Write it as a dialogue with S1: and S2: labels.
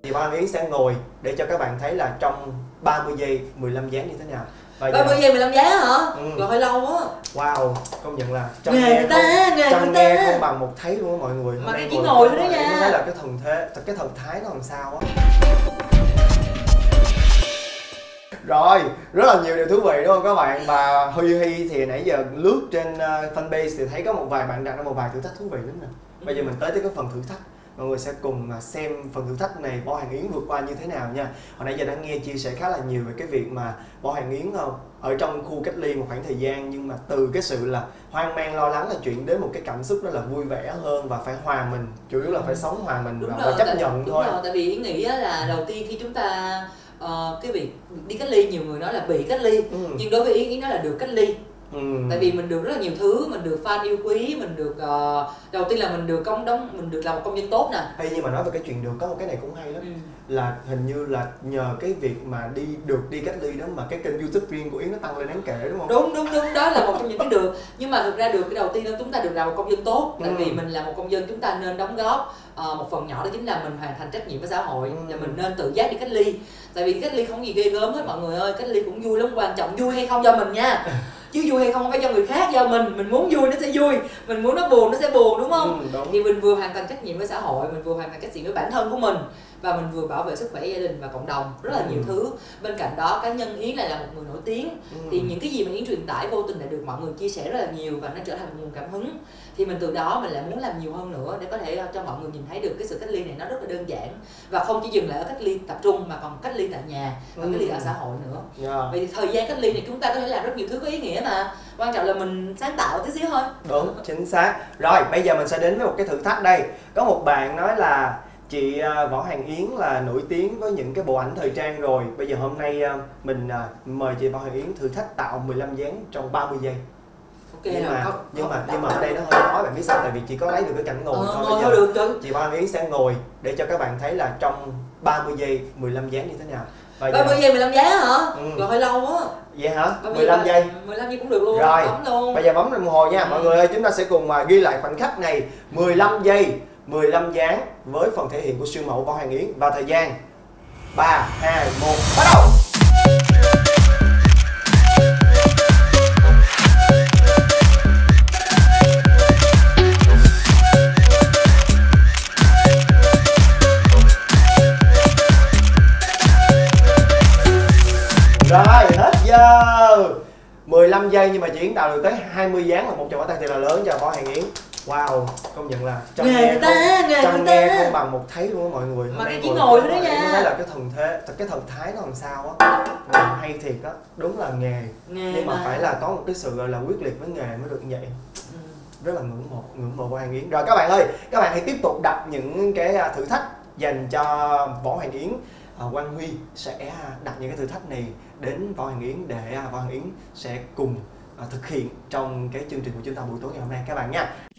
S1: Chị Võ Hoàng Yến sẽ ngồi để cho các bạn thấy là trong 30 giây 15 dáng như thế nào.
S2: 30 giây 15 dáng hả? Rồi hơi lâu á.
S1: Wow, công nhận là
S2: nghề người ta,
S1: trăm nghe không bằng một thấy luôn á mọi người.
S2: Mà cái chỉ ngồi thôi đó nha.
S1: Nó thấy là cái thần thái nó làm sao á. Rồi, rất là nhiều điều thú vị đúng không các bạn? Và Huy thì nãy giờ lướt trên fanpage thì thấy có một vài bạn đặt ra một vài thử thách thú vị lắm nè. Bây giờ mình tới cái phần thử thách. Mọi người sẽ cùng xem phần thử thách này Võ Hoàng Yến vượt qua như thế nào nha. Hồi nãy giờ đã nghe chia sẻ khá là nhiều về cái việc mà Võ Hoàng Yến ở trong khu cách ly một khoảng thời gian, nhưng mà từ cái sự là hoang mang lo lắng là chuyển đến một cái cảm xúc đó là vui vẻ hơn và phải hòa mình, chủ yếu là phải sống hòa mình và chấp nhận thôi.
S2: Đúng rồi, tại vì Yến nghĩ là đầu tiên khi chúng ta cái việc đi cách ly, nhiều người nói là bị cách ly, nhưng đối với Yến nói là được cách ly. Tại vì mình được rất là nhiều thứ, mình được fan yêu quý, mình được đầu tiên là mình được mình được làm một công dân tốt nè.
S1: Hay nhưng mà nói về cái chuyện được, có một cái này cũng hay lắm. Là hình như là nhờ cái việc mà đi cách ly đó mà cái kênh YouTube riêng của Yến nó tăng lên đáng kể đúng không?
S2: Đúng, đó là một trong những cái được. Nhưng mà thực ra được cái đầu tiên đó chúng ta được làm một công dân tốt. Tại vì mình là một công dân, chúng ta nên đóng góp một phần nhỏ, đó chính là mình hoàn thành trách nhiệm với xã hội, và mình nên tự giác đi cách ly. Tại vì cách ly không gì ghê gớm hết mọi người ơi, cách ly cũng vui lắm, quan trọng vui hay không do mình nha. Chứ vui hay không phải do người khác, do mình muốn vui nó sẽ vui, mình muốn nó buồn nó sẽ buồn, đúng không?
S1: Đúng.
S2: Thì mình vừa hoàn thành trách nhiệm với xã hội, mình vừa hoàn thành trách nhiệm với bản thân của mình, và mình vừa bảo vệ sức khỏe gia đình và cộng đồng, rất là nhiều thứ. Bên cạnh đó cá nhân Yến là một người nổi tiếng, thì những cái gì mà Yến truyền tải vô tình lại được mọi người chia sẻ rất là nhiều, và nó trở thành một nguồn cảm hứng. Thì mình từ đó mình lại muốn làm nhiều hơn nữa để có thể cho mọi người nhìn thấy được cái sự cách ly này nó rất là đơn giản, và không chỉ dừng lại ở cách ly tập trung mà còn cách ly tại nhà và cách ly ở xã hội nữa. Vậy thì thời gian cách ly này chúng ta có thể làm rất nhiều thứ có ý nghĩa, mà quan trọng là mình sáng tạo tí xíu thôi.
S1: Đúng, chính xác. Rồi bây giờ mình sẽ đến với một cái thử thách đây. Có một bạn nói là chị Võ Hoàng Yến là nổi tiếng với những cái bộ ảnh thời trang rồi. Bây giờ hôm nay mình mời chị Võ Hoàng Yến thử thách tạo 15 dáng trong 30 giây.
S2: Okay,
S1: nhưng mà ở đây nó hơi khó, bạn biết sao? Tại vì chỉ có lấy được cái cảnh ngồi thôi.
S2: Bây giờ được.
S1: Chị Võ Hoàng Yến sẽ ngồi để cho các bạn thấy là trong 30 giây 15 dáng như thế nào.
S2: 30 giây 15 dáng hả? Rồi hơi lâu á.
S1: Vậy hả? 15 giây.
S2: 15 giây cũng được luôn.
S1: Rồi.
S2: Bấm luôn.
S1: Bây giờ bấm đồng hồ nha. Mọi người ơi, chúng ta sẽ cùng ghi lại khoảnh khắc này. 15 giây 15 dáng với phần thể hiện của siêu mẫu Võ Hoàng Yến. Và thời gian 3, 2, 1, bắt đầu. Rồi, hết giờ. 15 giây nhưng mà chị Yến tạo được tới 20 dáng, là một tràng pháo tay thật là lớn cho Võ Hoàng Yến. Wow, công nhận là trăm nghe không bằng một thấy luôn á mọi người.
S2: Mà cái chỉ ngồi thôi đó nha.
S1: Nó thấy là cái thần thái nó làm sao á. Hay thiệt á, đúng là nghề nhưng mà phải là có một cái sự gọi là quyết liệt với nghề mới được như vậy. Rất là ngưỡng mộ Võ Hoàng Yến. Rồi các bạn ơi, các bạn hãy tiếp tục đặt những cái thử thách dành cho Võ Hoàng Yến. Quang Huy sẽ đặt những cái thử thách này đến Võ Hoàng Yến để Võ Hoàng Yến sẽ cùng thực hiện trong cái chương trình của chúng ta buổi tối ngày hôm nay các bạn nha.